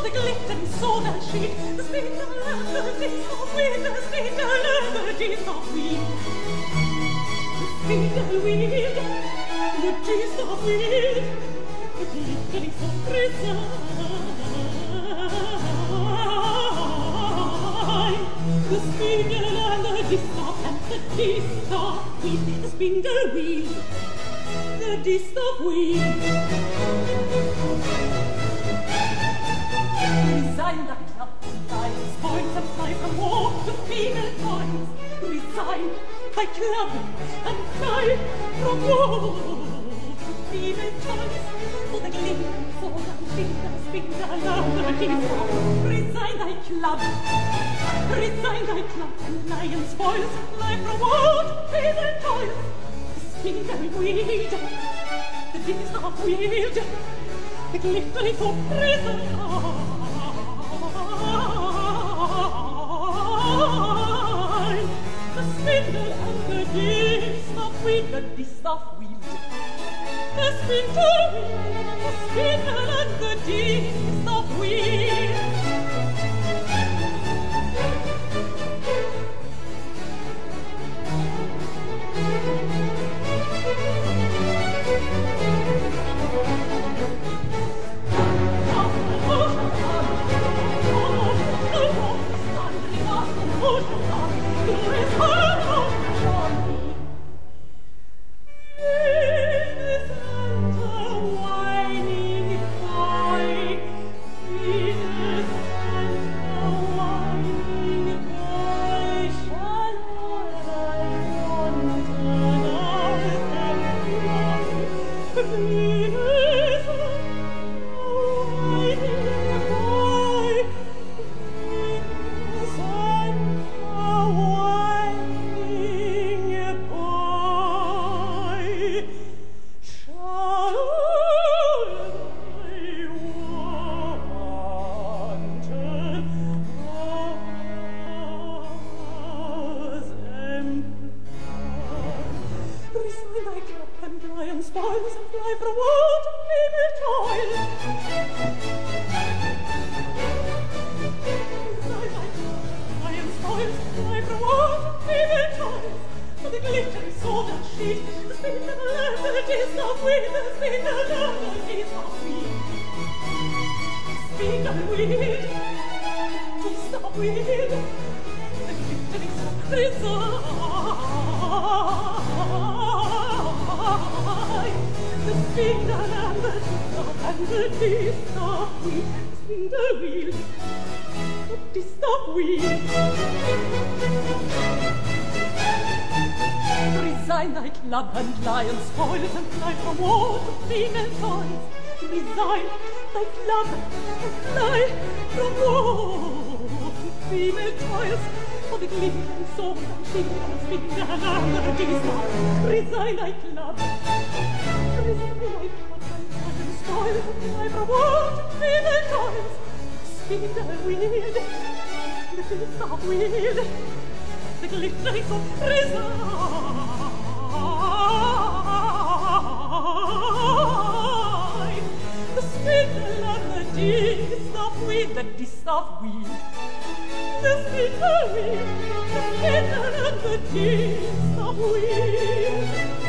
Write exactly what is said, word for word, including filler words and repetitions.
the glittering sword and sheet, the spindle and the disc of wheel, the spindle and the disc of wheel. The spindle wheel, the disc of wheel, the glittering sword resign. The spindle and the disc of and the disc of wheel, the spindle wheel, the disc of wheel. Resign thy club to lions, points and fly from war to female toys. Resign thy club and fly from war to female toys. For the glittering sword and shield and spindle and the disc. Resign thy club, resign thy club and lions, spoils and fly from war to female toys. The spindle wield, the disc of wield, the glittering sword resign. The spindle and the disc of wheel, the disc of wheel. The spindle wheel, the spindle and the disc of wheel. Resign thy club and lions, spoils and fly from war to female toys. Resign thy club and fly from war to female toys. For the glittering sword and shield and spindle and the disc. Resign thy club, resign thy club and lions, spoils and fly from war to female toys. Spindle wield, the disc of wield, the glittering sword resign. The spindle and the disc of wheel, the disc of wheel. The spindle wheel, the spindle and the disc of wheel.